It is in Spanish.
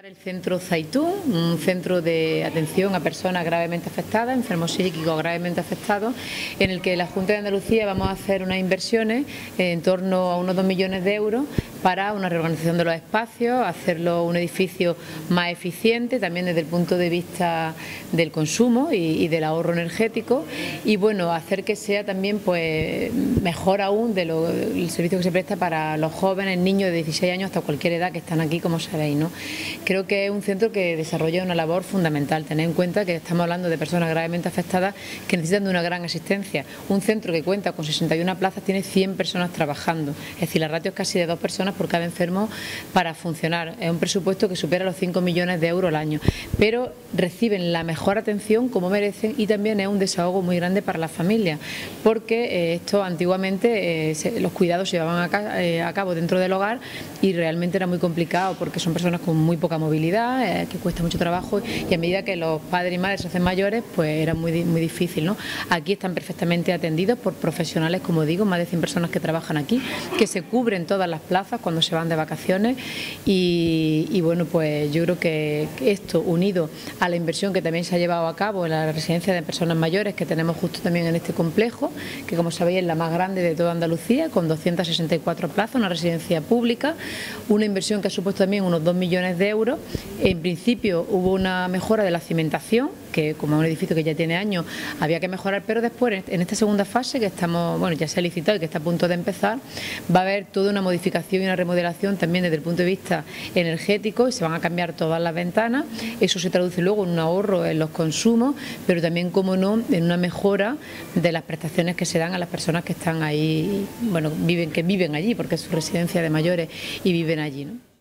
El centro Zaitún, un centro de atención a personas gravemente afectadas, enfermos psíquicos gravemente afectados, en el que la Junta de Andalucía vamos a hacer unas inversiones en torno a unos 2 millones de euros para una reorganización de los espacios, hacerlo un edificio más eficiente, también desde el punto de vista del consumo y del ahorro energético, y bueno, hacer que sea también pues mejor aún el servicio que se presta para los jóvenes, niños de 16 años hasta cualquier edad que están aquí, como sabéis, ¿no? Creo que es un centro que desarrolla una labor fundamental. Tened en cuenta que estamos hablando de personas gravemente afectadas que necesitan de una gran asistencia. Un centro que cuenta con 61 plazas tiene 100 personas trabajando, es decir, la ratio es casi de 2 personas por cada enfermo para funcionar. Es un presupuesto que supera los 5 millones de euros al año, pero reciben la mejor atención como merecen, y también es un desahogo muy grande para las familias, porque esto antiguamente los cuidados se llevaban a cabo dentro del hogar y realmente era muy complicado porque son personas con muy poca movilidad, que cuesta mucho trabajo, y a medida que los padres y madres se hacen mayores pues era muy difícil, ¿no? Aquí están perfectamente atendidos por profesionales, como digo, más de 100 personas que trabajan aquí, que se cubren todas las plazas cuando se van de vacaciones, y bueno, pues yo creo que esto, unido a la inversión que también se ha llevado a cabo en la residencia de personas mayores que tenemos justo también en este complejo, que como sabéis es la más grande de toda Andalucía, con 264 plazas, una residencia pública, una inversión que ha supuesto también unos 2 millones de euros. En principio hubo una mejora de la cimentación, que como es un edificio que ya tiene años había que mejorar, pero después en esta segunda fase que estamos, bueno, ya se ha licitado y que está a punto de empezar, va a haber toda una modificación y una remodelación también desde el punto de vista energético, y se van a cambiar todas las ventanas. Eso se traduce luego en un ahorro en los consumos, pero también, como no, en una mejora de las prestaciones que se dan a las personas que están ahí, bueno, que viven allí, porque es su residencia de mayores y viven allí, ¿no?